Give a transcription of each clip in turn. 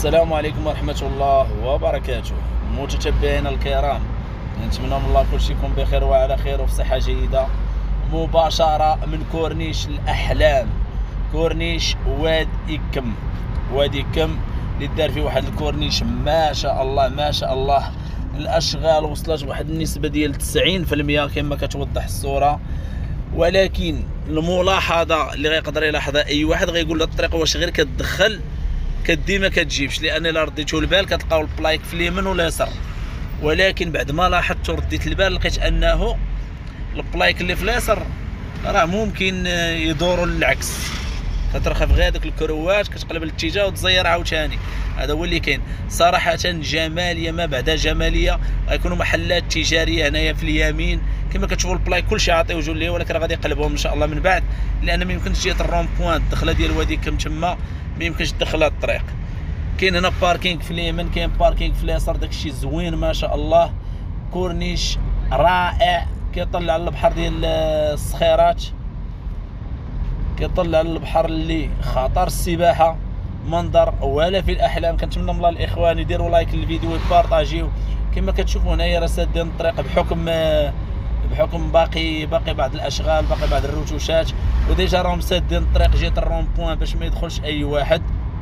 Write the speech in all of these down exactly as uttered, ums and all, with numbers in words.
السلام عليكم ورحمة الله وبركاته. متتبعينا الكرام، نتمنى من الله كل شيء يكون بخير وعلى خير وفي صحة جيدة. مباشرة من كورنيش الأحلام، كورنيش واد إكم. وادي إكم اللي دار فيه واحد الكورنيش ما شاء الله ما شاء الله. الأشغال وصلت بواحد النسبة ديال تسعين في المية كما كتوضح الصورة. ولكن الملاحظة اللي غيقدر يلاحظها أي واحد غيقول له الطريق واش غير كتدخل كدي ما كتجيبش، لان الا رديتو البال كتلقاو البلايك في اليمين واليسار. ولكن بعد ما لاحظت ورديت البال لقيت انه البلايك اللي في اليسار راه ممكن يدوروا للعكس، كترخف غير داك الكروات كتقلب الاتجاه وتزير عاوتاني. هذا هو اللي كاين صراحه. جماليه ما بعد جماليه. غيكونوا محلات تجاريه هنايا في اليمين كما كتشوفوا البلايك كلشي عاطي وجه ليه، ولكن راه غادي يقلبهم ان شاء الله من بعد، لان ما يمكنش جهه الرون بوان الدخله ديال وادي كم تما ما يمكنش تدخل هاد الطريق. كاين هنا باركينغ في اليمين، كاين باركينغ في اليسار، داكشي زوين ما شاء الله. كورنيش رائع كيطلع على البحر ديال الصخيرات، كيطلع على البحر اللي خطر السباحه، منظر ولا في الاحلام. كنتمنى من الله الاخوان يديروا لايك للفيديو ويبارطاجيو. كما كتشوفوا هنايا راه سادين الطريق بحكم بحكم باقي باقي بعض الاشغال، باقي بعض الروتوشات، وديجا راهم سادين الطريق جهه الرون بوان باش ما يدخلش اي واحد.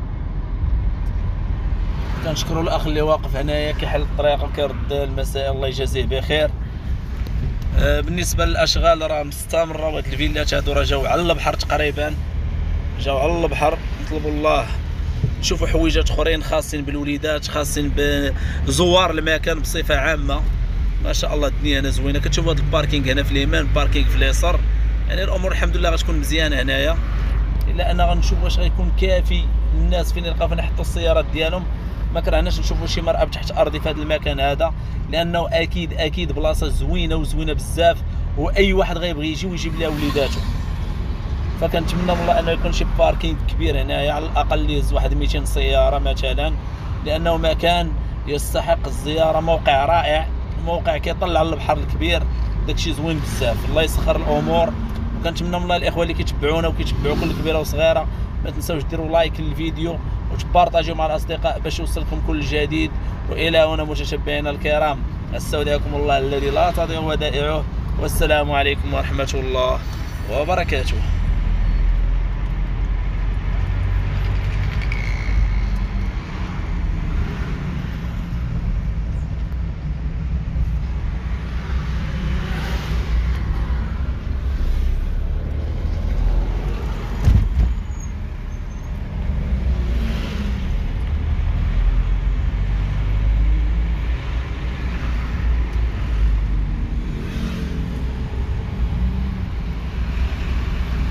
كنشكروا الاخ اللي واقف هنايا كيحل الطريق وكيرد المسائل، الله يجازيه بخير. آه بالنسبه للاشغال راه مستمره، وهاد الفيلات هادو راه جاو على البحر تقريبا، جاو على البحر. نطلبوا الله نشوفوا حويجات اخرين خاصين بالوليدات، خاصين بزوار المكان بصفه عامه. ما شاء الله الدنيا هنا زوينه. كتشوفوا هاد الباركينغ هنا في اليمين، باركينغ في اليسار، يعني الامور الحمد لله غتكون مزيانه هنايا. الا انا غنشوف واش غيكون كافي الناس فين يلقاو فين يحطوا السيارات ديالهم. ما كرهناش نشوفوا شي مرأب تحت ارضي في هذا المكان هذا، لانه اكيد اكيد بلاصه زوينه وزوينه بزاف، واي واحد غيبغي يجي ويجيب لها وليداته. فكنتمنى من الله انه يكون شي باركينغ كبير هنايا، على الاقل يهز واحد مئتين سياره مثلا، لانه مكان يستحق الزياره. موقع رائع، موقع كيطلع على البحر الكبير، داكشي زوين بزاف. الله يسخر الامور. وكنتمنى من الله الاخوه اللي كيتبعونا وكيتبعوا كل كبيره وصغيره ما تنساوش ديروا لايك للفيديو وتبارطاجيو مع الاصدقاء باش يوصلكم كل جديد. والى هنا متتبعينا الكرام، استودعكم الله الذي لا تضيع ودائعه، والسلام عليكم ورحمه الله وبركاته.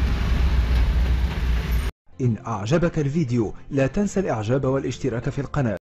إن أعجبك الفيديو لا تنسى الإعجاب والاشتراك في القناة.